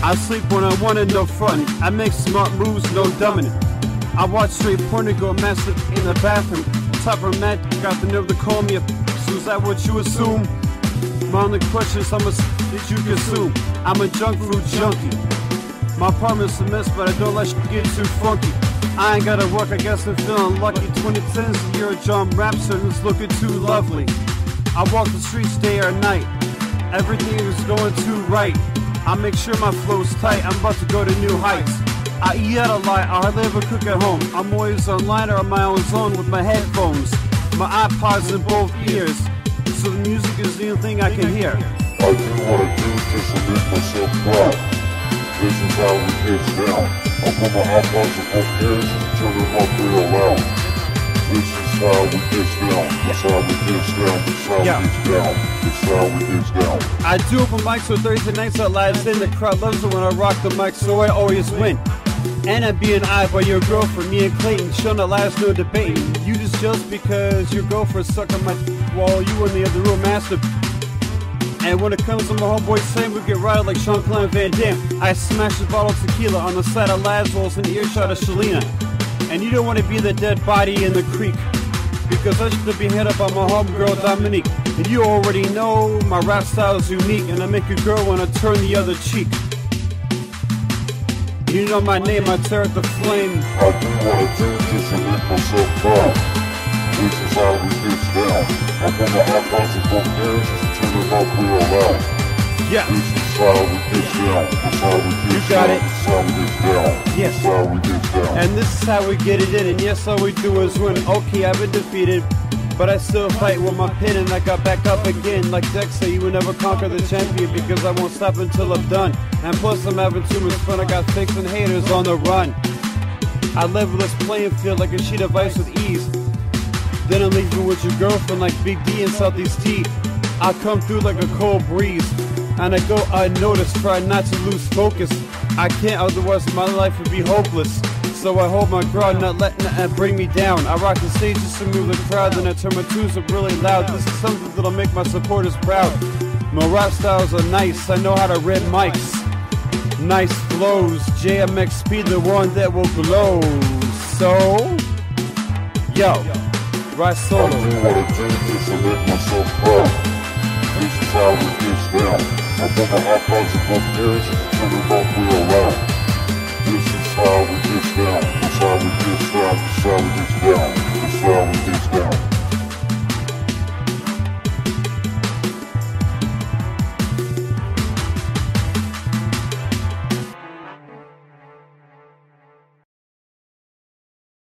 I sleep when I want it, no front. I make smart moves, no dumbing. I watch straight porn and go massive in the bathroom. Top romantic, got the nerve to call me a so is that what you assume? My only question is how much did you consume? I'm a junk food junkie. My apartment's a mess, but I don't let shit get too funky. I ain't gotta work, I guess I'm feeling lucky. 2010's the year of Jom Rapstar, and it's looking too lovely. I walk the streets day or night. Everything is going too right. I make sure my flow's tight. I'm about to go to new heights. I eat out a lot. I hardly ever cook at home. I'm always online or on my own zone with my headphones. My iPod's in both ears, so the music is the only thing I can hear. I do what I do just to make myself proud. This is how we get down. I put my iPods in both ears and turn them up real loud. This is how we get down. This is how we get down. This is how we get down. This is how we get down. I do open mics so Thursday nights are live in. The crowd loves it when I rock the mic, so I always win. And I'm being eyed by your girlfriend, me and Clayton, showing the last no debating. You just jealous because your girlfriend sucking my while you in the other room master. And when it comes to my homeboy Sam, we get riled like Jean-Claude Van Damme. I smash a bottle of tequila on the side of Laszlo's and earshot of Shalina. And you don't want to be the dead body in the creek, because I should be head up on my homegirl Dominique. And you already know my rap style is unique, and I make a girl wanna turn the other cheek. You know my name, I tear at the flame. I do what I do just to make myself proud. This is how we get down. I put my iPods in both ears and turn them up real loud. Yeah. This is how we get down. This is how we get You got down. it. This is how we get down. Yes. This is how we get down. And this is how we get it in, and yes, all we do is win. Okay, I've been defeated, but I still fight with my pen, and I got back up again. Like Dexter, you will never conquer the champion, because I won't stop until I'm done. And plus, I'm having too much fun. I got fakes and haters on the run. I level this playing field like a sheet of ice with ease. Then I'm leaving with your girlfriend like Big D and Southeast T. I come through like a cold breeze, and I go unnoticed, try not to lose focus. I can't, otherwise my life would be hopeless. So I hold my ground, not letting that bring me down. I rock the stage just to move the crowd, then I turn my tunes up really loud. This is something that'll make my supporters proud. My rap styles are nice, I know how to rip mics. Nice flows, JMXP, the one that will glow. So, yo, right solo. I do what I do just to make myself proud. This is how we get down. I put my iPods in both ears and turn them up real loud. This is how we get down. This is how we get down. This is how we get down. This is how we